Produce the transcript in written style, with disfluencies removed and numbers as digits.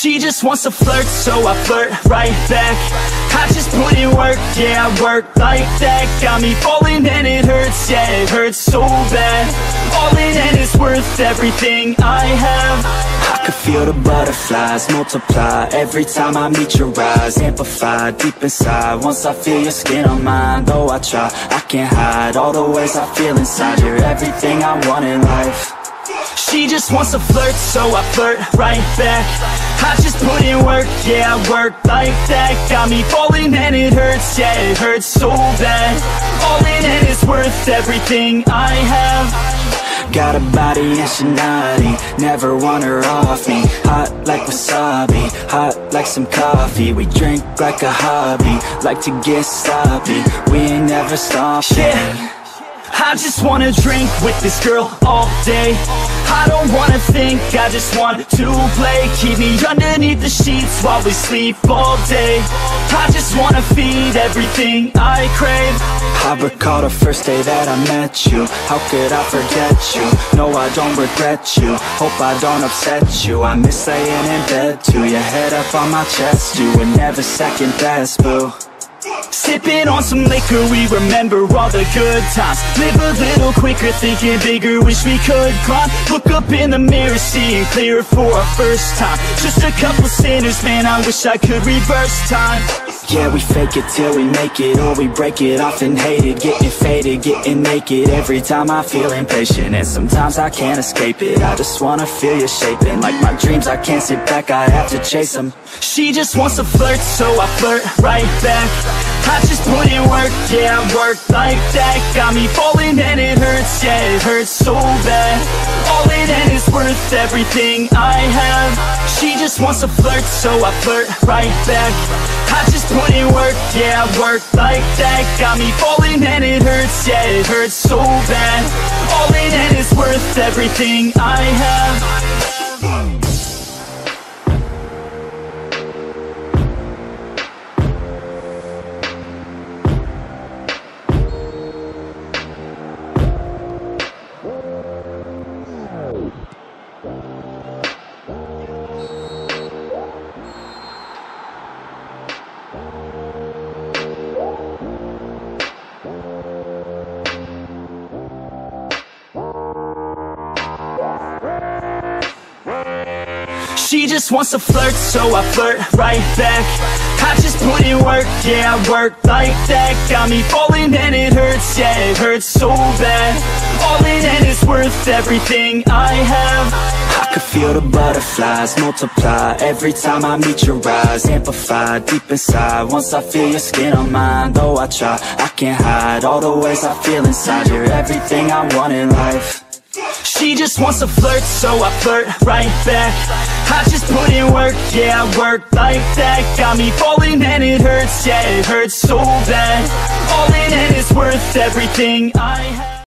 She just wants to flirt, so I flirt right back. I just put in work, yeah, I work like that. Got me falling and it hurts, yeah, it hurts so bad. All in and it's worth everything I have. I could feel the butterflies multiply every time I meet your eyes. Amplify deep inside once I feel your skin on mine. Though I try, I can't hide all the ways I feel inside. You're everything I want in life. She just wants to flirt, so I flirt right back. I just put in work, yeah, I work like that. Got me falling and it hurts, yeah, it hurts so bad. All in and it's worth everything I have. Got a body and she naughty, never want her off me. Hot like wasabi, hot like some coffee. We drink like a hobby, like to get sloppy. We ain't never stopping. Yeah. I just wanna drink with this girl all day. I don't wanna think, I just want to play. Keep me underneath the sheets while we sleep all day. I just wanna feed everything I crave. I recall the first day that I met you. How could I forget you? No, I don't regret you. Hope I don't upset you. I miss laying in bed too. Your head up on my chest, you were never second best, boo. Sipping on some liquor, we remember all the good times. Live a little quicker, thinking bigger, wish we could climb. Look up in the mirror, seeing clearer for our first time. Just a couple sinners, man, I wish I could reverse time. Yeah, we fake it till we make it, or we break it off and hate it. Getting faded, getting naked, every time I feel impatient. And sometimes I can't escape it, I just wanna feel you shaping. Like my dreams, I can't sit back, I have to chase them. She just wants to flirt, so I flirt right back. I just put in work, yeah, I work like that. Got me falling and it hurts, yeah, it hurts so bad. All in and it's worth everything I have. She just wants to flirt, so I flirt right back. I just put in work, yeah, I work like that. Got me falling and it hurts, yeah, it hurts so bad. All in and it's worth everything I have. She just wants to flirt, so I flirt right back. I just put in work, yeah, I work like that. Got me falling and it hurts, yeah, it hurts so bad. All in and it's worth everything I have. I could feel the butterflies multiply every time I meet your eyes. Amplify deep inside once I feel your skin on mine. Though I try, I can't hide all the ways I feel inside. You're everything I want in life. She just wants to flirt, so I flirt right back. I just put in work, yeah, I work like that. Got me falling and it hurts, yeah, it hurts so bad. All in and it's worth everything I have.